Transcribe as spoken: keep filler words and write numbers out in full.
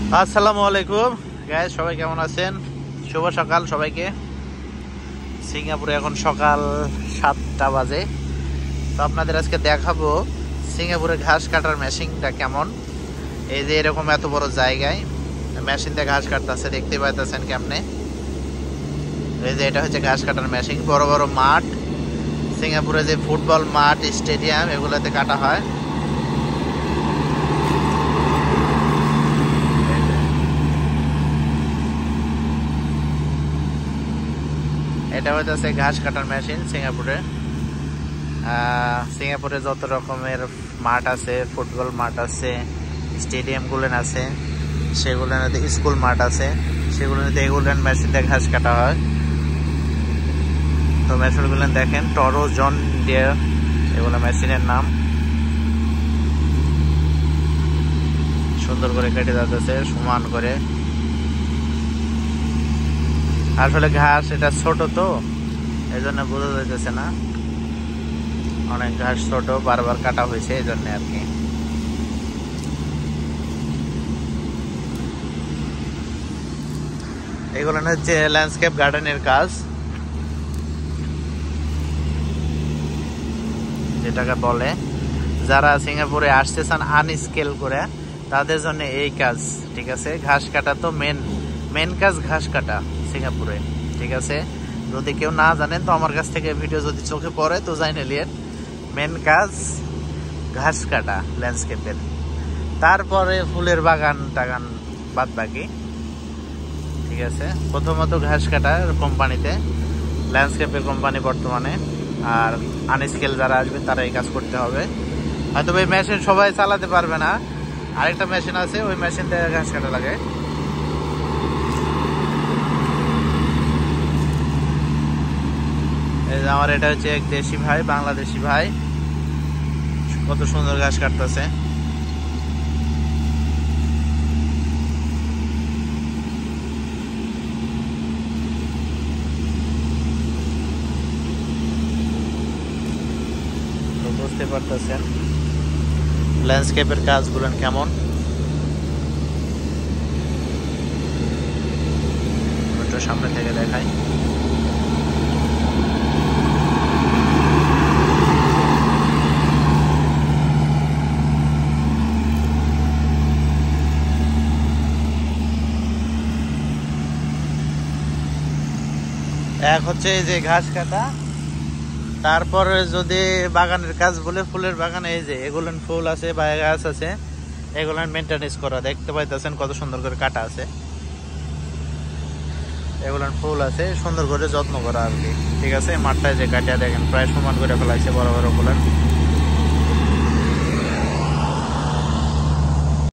আসসালামু আলাইকুম গাইস, সবাই কেমন আছেন? শুভ সকাল সবাইকে। সিঙ্গাপুরে এখন সকাল সাতটা বাজে। তো আপনাদের আজকে দেখাবো সিঙ্গাপুরে ঘাস কাটার মেশিনটা কেমন। এই যে এরকম এত বড় জায়গায় মেশিন দিয়ে ঘাস কাটতেছে, দেখতে পাইতেছেন কেমনে। এই যে এটা হচ্ছে ঘাস কাটার মেশিন। বড় বড় মাঠ, সিঙ্গাপুরে যে ফুটবল মাঠ, স্টেডিয়াম, এগুলোতে কাটা হয়। এটা হচ্ছে ঘাস কাটার মেশিন সিঙ্গাপুরে। সিঙ্গাপুরে যত রকমের মাঠ আছে, ফুটবল মাঠ আছে, স্টেডিয়ামগুলো আছে, সেগুলোতে স্কুল মাঠ আছে, সেগুলোতে এগুলো মেশিন দিয়ে ঘাস কাটা হয়। তো মেশিনগুলো দেখেন, টরো, জন ডিয়ার, এগুলো মেশিনের নাম। সুন্দর করে কেটে যাচ্ছে, সমান করে। আসলে ঘাস এটা ছোট, তো এই জন্য বোঝা যাইতেছে না। অনেক ঘাস ছোট, বারবার কাটা হয়েছে, এই জন্য আর কি। এগুলো হচ্ছে ল্যান্ডস্কেপ গার্ডেনের কাজ, যেটাকে বলে। যারা সিঙ্গাপুরে আসতে চান আনস্কেল করে, তাদের জন্য এই কাজ, ঠিক আছে। ঘাস কাটা তো মেন মেন কাজ, ঘাস কাটা সিঙ্গাপুরে, ঠিক আছে। যদি কেউ না জানেন তো আমার কাছ থেকে ভিডিও যদি চোখে পড়ে তো জানে নিলেন। মেন কাজ ঘাস কাটা ল্যান্ডস্কেপের। তারপরে ফুলের বাগান টাগান বাদ বাকি, ঠিক আছে। প্রথমত ঘাস কাটা কোম্পানিতে, ল্যান্ডস্কেপের কোম্পানি বর্তমানে। আর আনস্কেল যারা আসবে তারা এই কাজ করতে হবে। হয়তো ওই মেশিন সবাই চালাতে পারবে না। আরেকটা মেশিন আছে, ওই মেশিন দিয়ে ঘাস কাটা লাগে। আমার এটা হচ্ছে এক দেশি ভাই, বাংলাদেশি ভাই, কত সুন্দর ঘাস কাটতেছে। তো বুঝতে পারতেছেন ল্যান্ডস্কেপের কাজগুলো কেমন। একটু সামনে থেকে দেখাই। এক হচ্ছে এই যে ঘাস কাটা, তারপরে যদি বাগানের কাজ বলে, ফুলের বাগানে এই যে এগুলো ফুল আছে বা গাছ আছে, এগুলো মেনটেনেন্স করা। দেখতে পাইতেছেন কত সুন্দর করে কাটা আছে। এগুলো ফুল আছে, সুন্দর করে যত্ন করা আর কি, ঠিক আছে। মাঠটায় যে কাটিয়া দেখেন প্রায় সমান করে ফেলাইছে বড় বড় ফুলের।